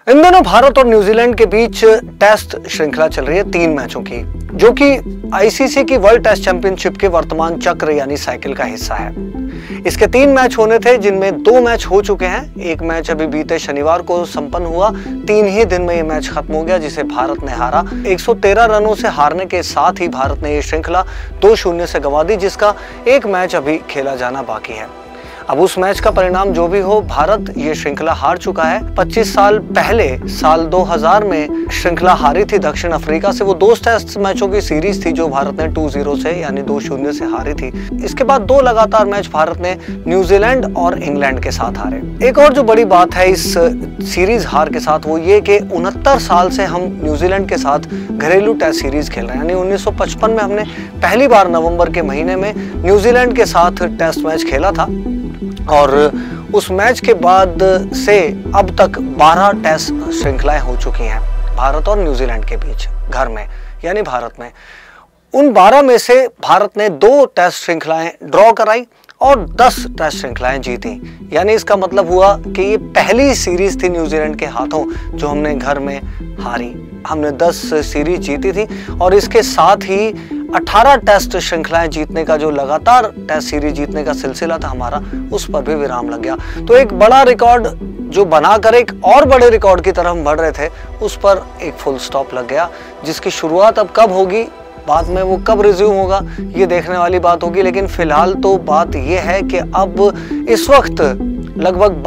इन दिनों भारत और न्यूजीलैंड के बीच टेस्ट श्रृंखला चल रही है 3 मैचों की, जो कि आईसीसी की वर्ल्ड टेस्ट चैंपियनशिप के वर्तमान चक्र यानी साइकिल का हिस्सा है। इसके 3 मैच होने थे, जिनमें 2 मैच हो चुके हैं। एक मैच अभी बीते शनिवार को संपन्न हुआ। 3 ही दिन में ये मैच खत्म हो गया, जिसे भारत ने हारा। 113 रनों से हारने के साथ ही भारत ने ये श्रृंखला 2-0 से गंवा दी, जिसका एक मैच अभी खेला जाना बाकी है। अब उस मैच का परिणाम जो भी हो, भारत ये श्रृंखला हार चुका है। 25 साल पहले साल 2000 में श्रृंखला हारी थी दक्षिण अफ्रीका से। वो 2 टेस्ट मैचों की सीरीज थी जो भारत ने 2-0 से यानी 2-0 से हारी थी। इसके बाद 2 लगातार मैच भारत ने न्यूजीलैंड और इंग्लैंड के साथ हारे। एक और जो बड़ी बात है इस सीरीज हार के साथ, वो ये कि 69 साल से हम न्यूजीलैंड के साथ घरेलू टेस्ट सीरीज खेल रहे हैं। यानी 1955 में हमने पहली बार नवंबर के महीने में न्यूजीलैंड के साथ टेस्ट मैच खेला था, और उस मैच के बाद से अब तक 12 टेस्ट श्रृंखलाएं हो चुकी हैं भारत और न्यूजीलैंड के बीच, घर में यानी भारत में। उन 12 में से भारत ने 2 टेस्ट श्रृंखलाएं ड्रॉ कराई और 10 टेस्ट श्रृंखलाएं जीती। यानी इसका मतलब हुआ कि ये पहली सीरीज थी न्यूजीलैंड के हाथों जो हमने घर में हारी। हमने 10 सीरीज जीती थी, और इसके साथ ही 18 टेस्ट श्रृंखलाएं जीतने का जो लगातार टेस्ट सीरीज जीतने का सिलसिला था हमारा, उस पर भी विराम लग गया। तो एक बड़ा रिकॉर्ड जो बनाकर एक और बड़े रिकॉर्ड की तरफ हम बढ़ रहे थे, उस पर एक फुल स्टॉप लग गया, जिसकी शुरुआत अब कब होगी, बाद में वो कब रिज्यूम होगा, ये देखने वाली बात होगी। लेकिन फिलहाल तो बात ये है कि अब इस वक्त लगभग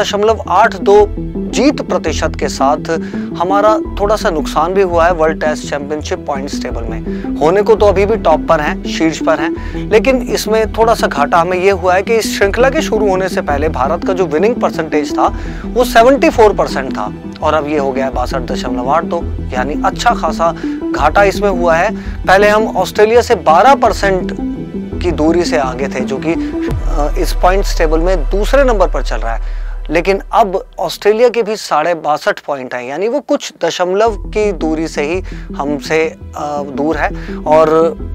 62.82 जीत प्रतिशत के साथ हमारा थोड़ा सा नुकसान भी हुआ है world test championship points table में। होने को तो अभी भी टॉप पर हैं, शीर्ष पर हैं, लेकिन इसमें थोड़ा सा घाटा हमें यह हुआ है कि इस श्रृंखला के शुरू होने से पहले भारत का जो विनिंग परसेंटेज था वो 74% था, और अब ये हो गया है 62.82, यानी अच्छा खासा घाटा इसमें हुआ है। पहले हम ऑस्ट्रेलिया से 12% की दूरी से आगे थे, जो कि इस पॉइंट्स टेबल में दूसरे नंबर पर चल रहा है। लेकिन अब ऑस्ट्रेलिया के भी 62.5 पॉइंट हैं, यानी वो कुछ दशमलव की दूरी से ही हमसे दूर है। और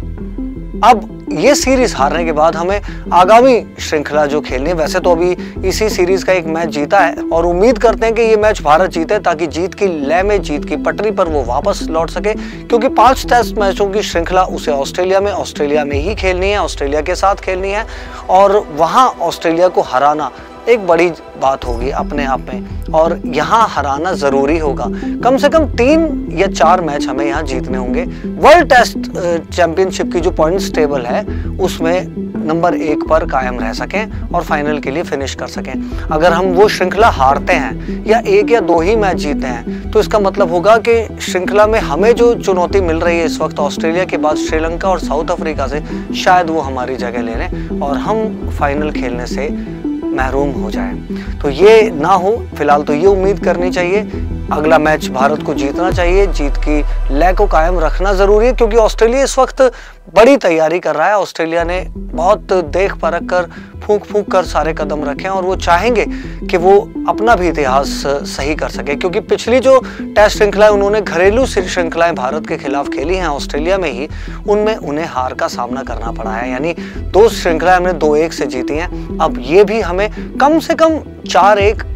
अब ये सीरीज हारने के बाद हमें आगामी श्रृंखला जो खेलनी है, वैसे तो अभी इसी सीरीज का एक मैच जीता है, और उम्मीद करते हैं कि ये मैच भारत जीते, ताकि जीत की लय में, जीत की पटरी पर वो वापस लौट सके। क्योंकि 5 टेस्ट मैचों की श्रृंखला उसे ऑस्ट्रेलिया में ही खेलनी है, ऑस्ट्रेलिया के साथ खेलनी है, और वहाँ ऑस्ट्रेलिया को हराना एक बड़ी बात होगी अपने आप में, और यहाँ हराना जरूरी होगा। कम से कम 3 या 4 मैच हमें यहाँ जीतने होंगे, वर्ल्ड टेस्ट चैंपियनशिप की जो पॉइंट्स टेबल है उसमें नंबर 1 पर कायम रह सकें और फाइनल के लिए फिनिश कर सकें। अगर हम वो श्रृंखला हारते हैं या 1 या 2 ही मैच जीते हैं, तो इसका मतलब होगा कि श्रृंखला में हमें जो चुनौती मिल रही है इस वक्त ऑस्ट्रेलिया के बाद श्रीलंका और साउथ अफ्रीका से, शायद वो हमारी जगह ले लें और हम फाइनल खेलने से महरूम हो जाए। तो ये ना हो, फिलहाल तो ये उम्मीद करनी चाहिए। अगला मैच भारत को जीतना चाहिए, जीत की लय को कायम रखना जरूरी है, क्योंकि ऑस्ट्रेलिया इस वक्त बड़ी तैयारी कर रहा है। ऑस्ट्रेलिया ने बहुत देख परख कर, फूंक फूंक कर सारे कदम रखे हैं, और वो चाहेंगे कि वो अपना भी इतिहास सही कर सके। क्योंकि पिछली जो टेस्ट श्रृंखला है उन्होंने घरेलू श्रृंखलाएं भारत के खिलाफ खेली हैं ऑस्ट्रेलिया में ही, उनमें उन्हें हार का सामना करना पड़ा है। यानी 2 श्रृंखलाएं हमने 2-1 से जीती हैं। अब ये भी हमें कम से कम 4-1,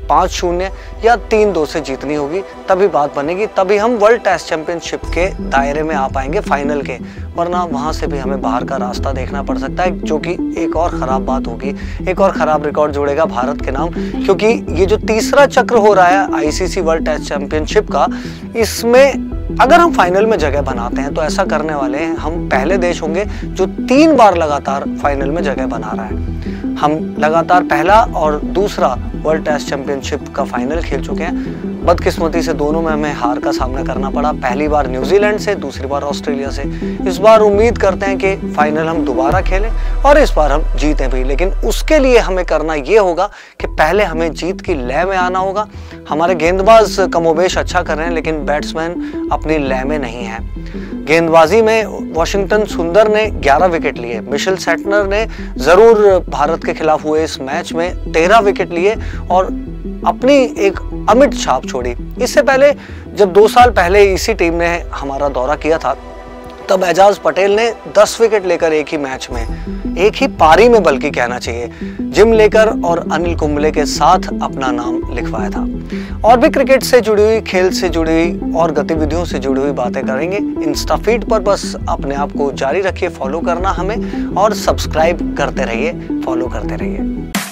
5-0 या 3-2 से जीतनी होगी, तभी बात बनेगी, तभी हम वर्ल्ड टेस्ट चैंपियनशिप के दायरे में आ पाएंगे फाइनल के। वरना वहां से भी हमें बाहर का रास्ता देखना पड़ सकता है, जो कि एक और खराब बात होगी, एक और खराब रिकॉर्ड जुड़ेगा भारत के नाम। क्योंकि ये जो तीसरा चक्र हो रहा है आईसीसी वर्ल्ड टेस्ट चैंपियनशिप का, इसमें अगर हम फाइनल में जगह बनाते हैं तो ऐसा करने वाले हैं, हम पहले देश होंगे जो 3 बार लगातार फाइनल में जगह बना रहा है। हम लगातार पहला और दूसरा वर्ल्ड टेस्ट चैंपियनशिप का फाइनल खेल चुके हैं। बदकिस्मती से दोनों में हमें हार का सामना करना पड़ा, पहली बार न्यूजीलैंड से, दूसरी बार ऑस्ट्रेलिया से। इस बार उम्मीद करते हैं कि फाइनल हम दोबारा खेलें और इस बार हम जीतें भी, लेकिन उसके लिए हमें करना ये होगा कि पहले हमें जीत की लय में आना होगा। हमारे गेंदबाज कमोबेश अच्छा कर रहे हैं, लेकिन बैट्समैन अपनी लय में नहीं है। गेंदबाजी में वाशिंगटन सुंदर ने 11 विकेट लिए, मिशेल सेटनर ने जरूर भारत के खिलाफ हुए इस मैच में 13 विकेट लिए और अपनी एक अमिट छाप छोड़ी। इससे पहले जब 2 साल पहले इसी टीम ने हमारा दौरा किया था, तब एजाज पटेल ने 10 विकेट लेकर एक ही मैच में एक ही पारी में बल्कि कहना चाहिए, जिम लेकर और अनिल कुंबले के साथ अपना नाम लिखवाया था। और भी क्रिकेट से जुड़ी हुई, खेल से जुड़ी हुई और गतिविधियों से जुड़ी हुई बातें करेंगे इंस्टा फीड पर। बस अपने आप को जारी रखिए फॉलो करना हमें, और सब्सक्राइब करते रहिए, फॉलो करते रहिए।